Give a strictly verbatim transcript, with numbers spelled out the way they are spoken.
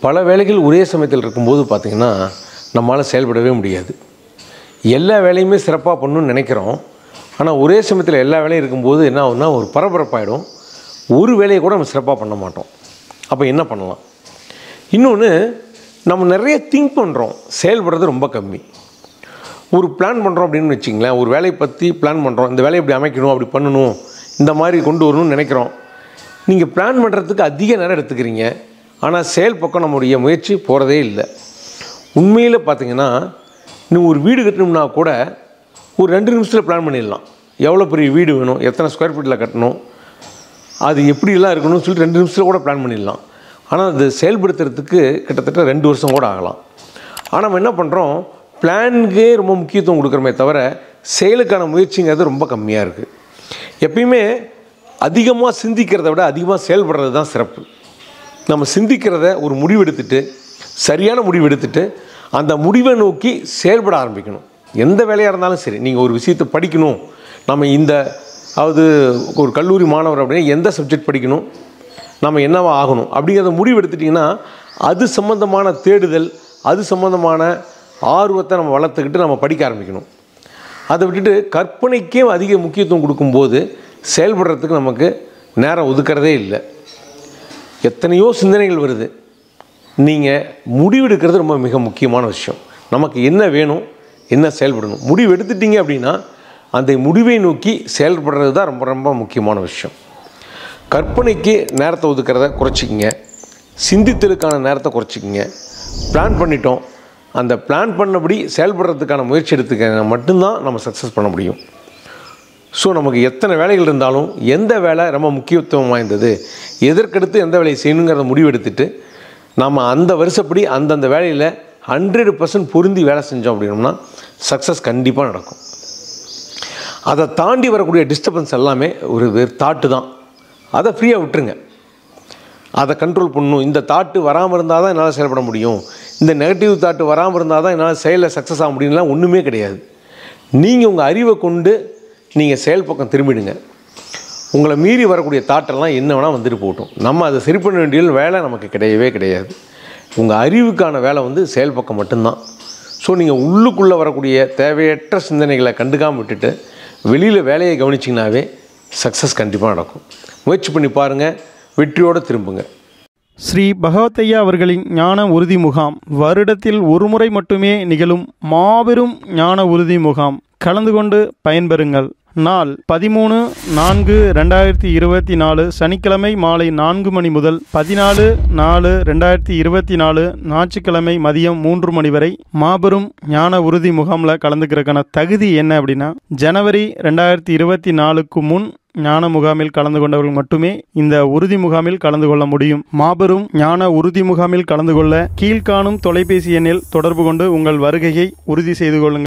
பல வேலைகள் ஒரே சமயத்தில் இருக்கும்போது பார்த்திங்கன்னா நம்மளால் செயல்படவே முடியாது. எல்லா வேலையுமே சிறப்பாக பண்ணணும்னு நினைக்கிறோம். ஆனால் ஒரே சமயத்தில் எல்லா வேலையும் இருக்கும்போது என்ன ஆகுதுன்னா ஒரு பரபரப்பாயிடும். ஒரு வேலையை கூட நம்ம சிறப்பாக பண்ண மாட்டோம். அப்போ என்ன பண்ணலாம்? இன்னொன்று, நம்ம நிறைய திங்க் பண்ணுறோம், செயல்படுறது ரொம்ப கம்மி. ஒரு பிளான் பண்ணுறோம் அப்படின்னு வச்சிங்களேன், ஒரு வேலையை பற்றி பிளான் பண்ணுறோம், இந்த வேலையை இப்படி அமைக்கணும், அப்படி பண்ணணும், இந்த மாதிரி கொண்டு வரணும்னு நினைக்கிறோம். நீங்கள் பிளான் பண்ணுறதுக்கு அதிக நேரம் எடுத்துக்கிறீங்க, ஆனால் செயல் பக்கம் நம்முடைய முயற்சி போகிறதே இல்லை. உண்மையில் பார்த்திங்கன்னா, இன்னும் ஒரு வீடு கட்டணும்னா கூட ஒரு ரெண்டு நிமிஷத்தில் பிளான் பண்ணிடலாம். எவ்வளோ பெரிய வீடு வேணும், எத்தனை ஸ்கொயர் ஃபீட்டில் கட்டணும், அது எப்படிலாம் இருக்கணும்னு சொல்லிட்டு ரெண்டு நிமிஷத்தில் கூட பிளான் பண்ணிடலாம். ஆனால் அது செயல்படுத்துறதுக்கு கிட்டத்தட்ட ரெண்டு வருஷம் கூட ஆகலாம். ஆனால் நம்ம என்ன பண்ணுறோம், பிளானுக்கே ரொம்ப முக்கியத்துவம் கொடுக்குறோமே தவிர செயலுக்கான முயற்சிங்கிறது ரொம்ப கம்மியாக இருக்குது. எப்பயுமே அதிகமாக சிந்திக்கிறத விட அதிகமாக செயல்படுறது தான் சிறப்பு. நம்ம சிந்திக்கிறத ஒரு முடிவெடுத்துட்டு, சரியான முடிவெடுத்துட்டு அந்த முடிவை நோக்கி செயல்பட ஆரம்பிக்கணும். எந்த வேலையாக இருந்தாலும் சரி, நீங்கள் ஒரு விஷயத்தை படிக்கணும், நம்ம இந்த அதாவது ஒரு கல்லூரி மாணவர் அப்படின்னா எந்த சப்ஜெக்ட் படிக்கணும், நம்ம என்னவா ஆகணும் அப்படிங்கிறத முடிவு எடுத்துட்டிங்கன்னா அது சம்மந்தமான தேடுதல், அது சம்மந்தமான ஆர்வத்தை நம்ம வளர்த்துக்கிட்டு நம்ம படிக்க ஆரம்பிக்கணும். அதை விட்டுட்டு கற்பனைக்கே அதிக முக்கியத்துவம் கொடுக்கும்போது செயல்படுறதுக்கு நமக்கு நேரம் ஒதுக்கிறதே இல்லை. எத்தனையோ சிந்தனைகள் வருது. நீங்கள் முடிவெடுக்கிறது ரொம்ப மிக முக்கியமான விஷயம். நமக்கு என்ன வேணும், என்ன செயல்படணும், முடிவு எடுத்துட்டிங்க அப்படின்னா அந்த முடிவை நோக்கி செயல்படுறது தான் ரொம்ப ரொம்ப முக்கியமான விஷயம். கற்பனைக்கு நேரத்தை ஒதுக்கிறத குறைச்சிக்கிங்க, சிந்தித்தலுக்கான நேரத்தை குறைச்சிக்கிங்க. பிளான் பண்ணிட்டோம், அந்த பிளான் பண்ணபடி செயல்படுறதுக்கான முயற்சி எடுத்துக்க மட்டும்தான் நம்ம சக்ஸஸ் பண்ண முடியும். ஸோ நமக்கு எத்தனை வேலைகள் இருந்தாலும் எந்த வேலை ரொம்ப முக்கியத்துவம் வாய்ந்தது, எதற்கடுத்து எந்த வேலையை செய்யணுங்கிறத முடிவெடுத்துட்டு நம்ம அந்த வருஷப்படி அந்தந்த வேலையில் ஹண்ட்ரட் பர்சன்ட் பொருந்தி வேலை செஞ்சோம் அப்படின்னோம்னா சக்ஸஸ் கண்டிப்பாக நடக்கும். அதை தாண்டி வரக்கூடிய டிஸ்டர்பன்ஸ் எல்லாமே ஒரு வேறு தாட்டு தான். அதை ஃப்ரீயாக விட்டுருங்க. அதை கண்ட்ரோல் பண்ணணும். இந்த தாட்டு வராமல் இருந்தால் தான் என்னால் செயல்பட முடியும், இந்த நெகட்டிவ் தாட்டு வராமல் இருந்தால் தான் என்னால் செயலில் சக்ஸஸ் ஆக முடியும்லாம் ஒன்றுமே கிடையாது. நீங்கள் உங்கள் அறிவை கொண்டு நீங்கள் செயல் பக்கம் திரும்பிடுங்க. உங்களை மீறி வரக்கூடிய தாட்டெல்லாம் என்ன வேணால் வந்துட்டு போகட்டும், நம்ம அதை சரி பண்ண வேண்டிய வேலை நமக்கு கிடையவே கிடையாது. உங்கள் அறிவுக்கான வேலை வந்து செயல் பக்கம் மட்டும்தான். ஸோ நீங்கள் உள்ளுக்குள்ளே வரக்கூடிய தேவையற்ற சிந்தனைகளை கண்டுக்காமல் விட்டுட்டு வெளியில் வேலையை கவனிச்சிங்கனாவே சக்ஸஸ் கண்டிப்பாக நடக்கும். முயற்சி பண்ணி பாருங்கள், வெற்றியோடு திரும்புங்க. ஸ்ரீ பகவத்தையா அவர்களின் ஞான உறுதி முகாம் வருடத்தில் ஒரு முறை மட்டுமே நிகழும் மாபெரும் ஞான உறுதி முகாம். கலந்து கொண்டு பயன்பெறுங்கள். நாள் பதிமூணு நான்கு ரெண்டாயிரத்தி இருபத்தி நாலு சனிக்கிழமை மாலை நான்கு மணி முதல் பதினாலு நாலு ரெண்டாயிரத்தி இருபத்தி நாலு ஞாயிற்றுக்கிழமை மதியம் மூன்று மணி வரை மாபெரும் ஞான உறுதி முகாமில் கலந்துக்கிறதுக்கான தகுதி என்ன அப்படின்னா, ஜனவரி ரெண்டாயிரத்தி இருபத்தி நாலுக்கு முன் ஞான முகாமில் கலந்து கொண்டவர்கள் மட்டுமே இந்த உறுதி முகாமில் கலந்து கொள்ள முடியும். மாபெரும் ஞான உறுதி முகாமில் கலந்து கொள்ள கீழ்காணும் தொலைபேசி எண்ணில் தொடர்பு கொண்டு உங்கள் வருகையை உறுதி செய்து கொள்ளுங்கள்.